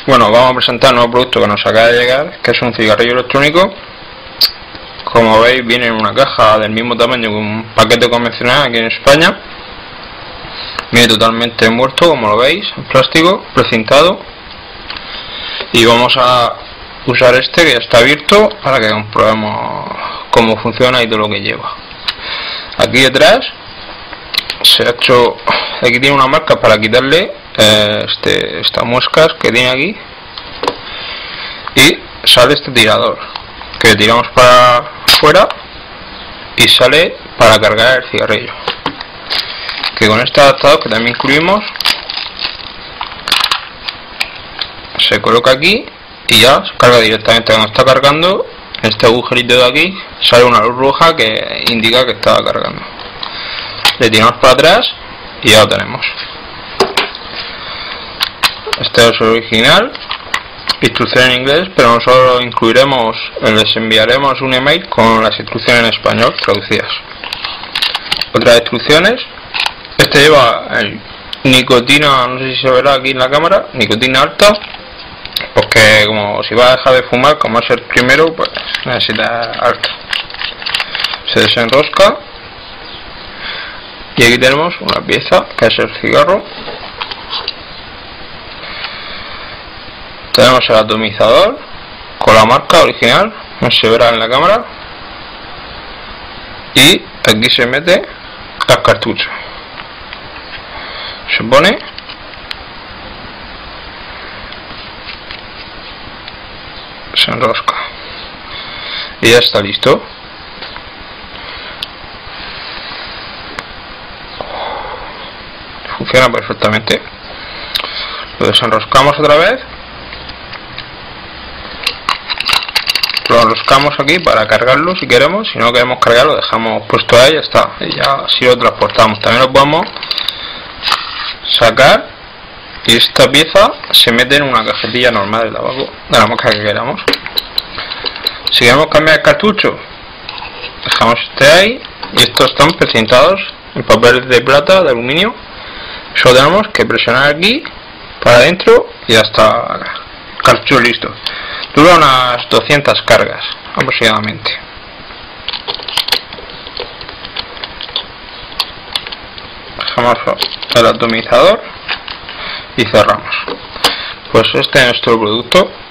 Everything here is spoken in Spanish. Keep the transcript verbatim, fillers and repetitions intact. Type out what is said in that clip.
Bueno, vamos a presentar un nuevo producto que nos acaba de llegar, que es un cigarrillo electrónico. Como veis, viene en una caja del mismo tamaño que un paquete convencional aquí en España. Viene totalmente envuelto, como lo veis, en plástico, precintado. Y vamos a usar este que ya está abierto para que comprobemos cómo funciona y todo lo que lleva. Aquí detrás se ha hecho, aquí tiene una marca para quitarle eh, este, estas muescas que tiene aquí, y sale este tirador que tiramos para afuera y sale para cargar el cigarrillo, que con este adaptador que también incluimos se coloca aquí y ya se carga directamente. Cuando está cargando, en este agujerito de aquí sale una luz roja que indica que está cargando. Le tiramos para atrás y ya lo tenemos. Este es el original, instrucción en inglés, pero nosotros incluiremos, les enviaremos un email con las instrucciones en español traducidas. Otras instrucciones, este lleva el nicotina, no sé si se verá aquí en la cámara, nicotina alta, porque como si va a dejar de fumar, como es el primero, pues necesita alta. Se desenrosca y aquí tenemos una pieza que es el cigarro. Tenemos el atomizador con la marca original, no se verá en la cámara, y aquí se mete el cartucho, se pone, se enrosca y ya está listo. Funciona perfectamente. Lo desenroscamos otra vez, lo enroscamos aquí para cargarlo si queremos. Si no queremos cargarlo, dejamos puesto ahí, ya está, y ya así lo transportamos. También lo podemos sacar y esta pieza se mete en una cajetilla normal de tabaco de la marca que queramos. Si queremos cambiar el cartucho, dejamos este ahí, y estos están precintados en papel de plata, de aluminio. Solo tenemos que presionar aquí para adentro y ya está el cartucho listo. Dura unas doscientas cargas aproximadamente. Dejamos el atomizador y cerramos. Pues este es nuestro producto.